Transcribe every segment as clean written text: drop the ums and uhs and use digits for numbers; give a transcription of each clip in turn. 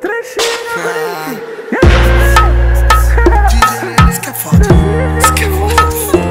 Isso que é foda. Isso que é foda.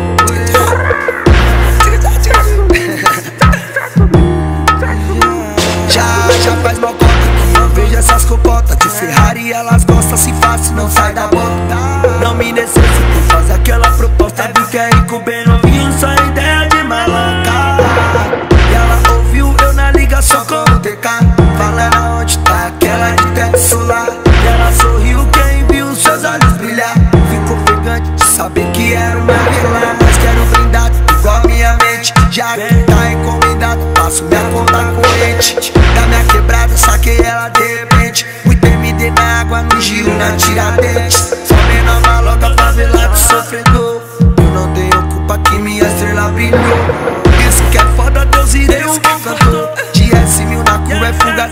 Já faz mal conta que eu vejo essas cocotas de Ferrari, elas gostam assim fácil, não sai da bota. Não me necessito, faz aquela proposta do que é rico bem novinho, só ideia de malanca. E ela ouviu eu na ligação com o TK, falando aonde tá aquela de teto solar. E ela sorriu quem viu seus olhos brilhar. Ficou ofegante de saber que era uma vilã, mas quero brindado igual minha mente. Já que tá encomendado, passo minha conta corrente. Da minha quebrada, saquei ela de repente. Muito MD na água, no giro, na Tiradentes. Só menor maloca, favelado, sofredor. Eu não tenho culpa que minha estrela brilhou. Isso que é foda, Deus irei o cantor. De S1000 na curva é fuga,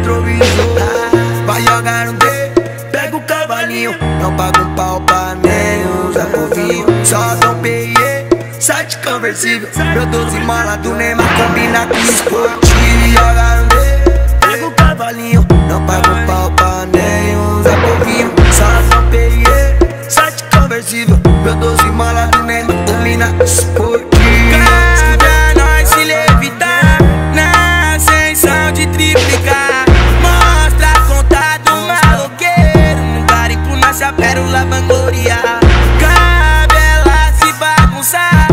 retrovisor. Vai jogar no D, pega o cavalinho. Não paga um pau pra nem usa povinho. Só dá um PIE, site conversível. Meu 12 mala do Neymar combina com esportivo. Joga no D, pega o cavalinho. Não paga um pau pra nem usa povinho. Só dá um PIE, site conversível. Meu 12 mala do Neymar combina com esportivo. Cabe a nós se levitar na ascensão de triplicar. Mostra a conta do maloqueiro, num garimpo nasce a pérola vangloriar. Cabe ela se bagunçar,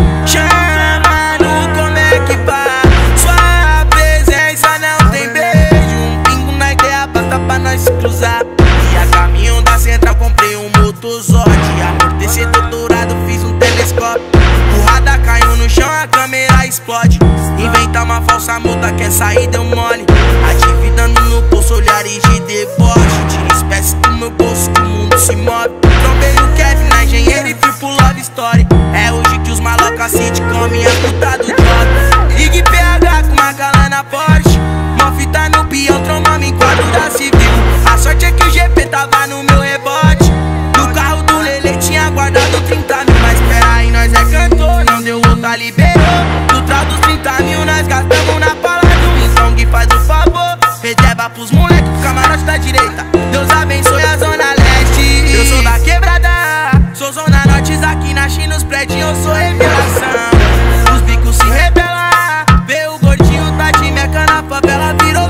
chama no como é que vai. Sua presença não tem beijo, um pingo na ideia basta pra nós se cruzar. E a caminho da central comprei um Motozord, amortecedor dourado fiz um telescópio. Porrada caiu no chão, a câmera explode. Inventar uma falsa multa, quer sair, deu mole. Atividando no bolso, olhares de deboche. Tira espécie do meu bolso, que o mundo se move. Trombei o Kevin na engenheira e fui pro Love Story. É hoje que os malocas City comem a puta do job. Ligue PH com uma galana Porsche. Mó fita no peão, trombamos em quadro da civil. A sorte é que o GP tava no meu rebote. No carro do Lele tinha guardado 30 mil. Mas pera aí, nós é cantor, não deu outra, liberou. No trau dos 30 mil nós gastamos na pala do então que faz o favor. Reserva pros moleques, o camarote da direita. Deus abençoe a zona leste. Eu sou da quebrada, sou zona norte, aqui na China os prédios eu sou revelação. Os bicos se rebelam, vê o gordinho tá de meca na favela, virou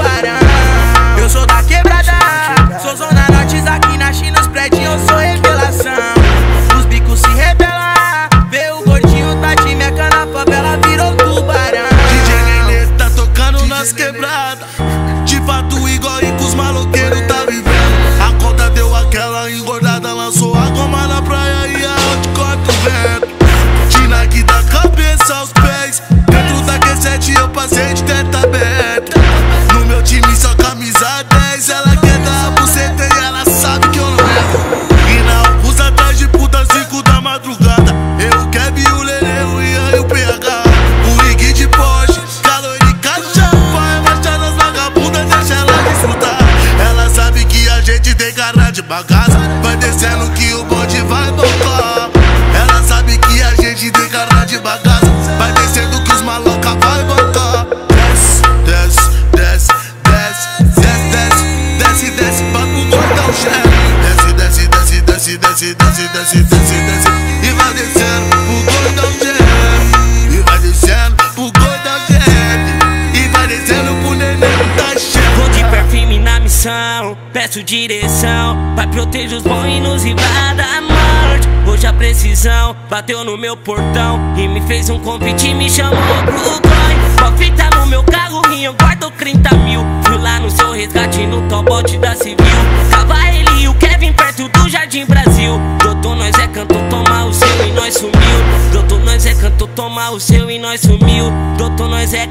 tubarão. Eu sou da quebrada, sou zona norte, aqui na China os prédios eu sou revelação. Os bicos se rebelam, vê o gordinho tá de meca na favela, virou tubarão. DJ Nenê tá tocando nas quebradas, de fato igual e com os maloqueiros tá vivendo. A conta deu aquela engordada, lançou a goma na praia e aonde corta o vento. De Nike da cabeça aos pés, dentro da Q7 eu passei de teta aberta. No meu time só camisa 10, ela quer dar a buceta e ela sabe que eu não erro. E na Augusta atrás de puta 5 da madrugada, eu, Kevin, o Lele, o Ian e o PH. O rig de Porsche, calor e caixa, vai marchar nas vagabundas, deixa ela desfrutar. Ela sabe que a gente tem cara de bagaça, vai descendo que o bonde vai voltar. Ela sabe que a gente tem cara de bagaça, vai descendo que os maloca vai voltar. Desce, desce, desce, desce, desce, desce, desce, pra pro gordão chefe. Desce, desce, desce, desce, desce, desce, desce, desce, e vai descendo pro gordão chefe. E vai descendo pro gordão chefe. E vai descendo pro neném da chefe. Vou de perfume na missão, peço direção, vai proteger os bons e nos livrar da morte. Hoje a precisão bateu no meu portão e me fez um convite e me chamou pro coin. Uma fita no meu carro e eu guardo 30 mil. Fui lá no seu resgate no tobote da Civil. Tava ele e o Kevin perto do Jardim Brasil. Doutor, nós é canto, toma o seu e nós sumiu. Doutor, nós é canto, toma o seu e nós sumiu. Doutor, nós é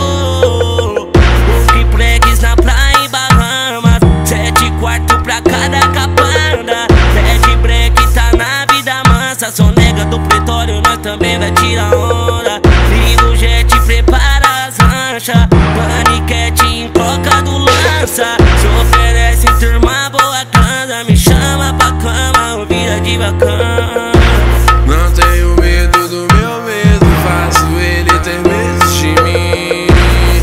cantor. O triplex na praia em Bahamas, 7 quartos pra cada capanda. Red break tá na vida mansa, só nega do pretório, nós também vai tirar onda. Liga o jet, prepara as ranchas, paniquete em troca do lança. Se oferece turma boa casa, me chama pra cama, ou vira de bacana. Não tenho medo do meu medo, faço ele ter medo de mim.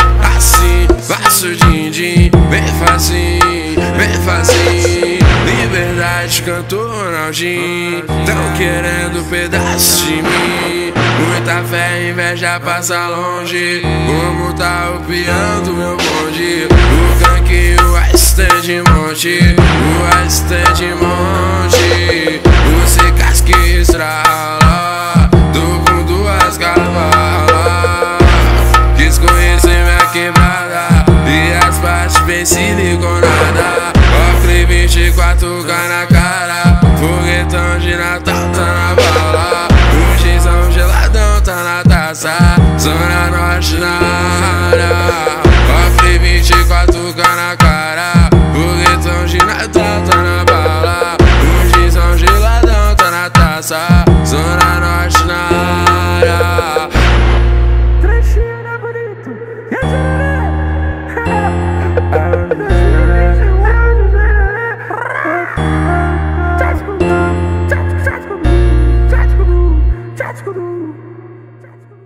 cantor Ronaldinho tão querendo pedaço de mim. Muita fé e inveja passa longe, como tá o peão do meu bonde. O gangue, o assistente de monte, o assistente de monte. Você casca e estrala, tô com duas cavalas. Quis conhecer minha quebrada e as partes bem siliconada. Ocre 24K na cara, foguetão de Natal tá na bala. O gizão geladão tá na taça, Zona Norte na área.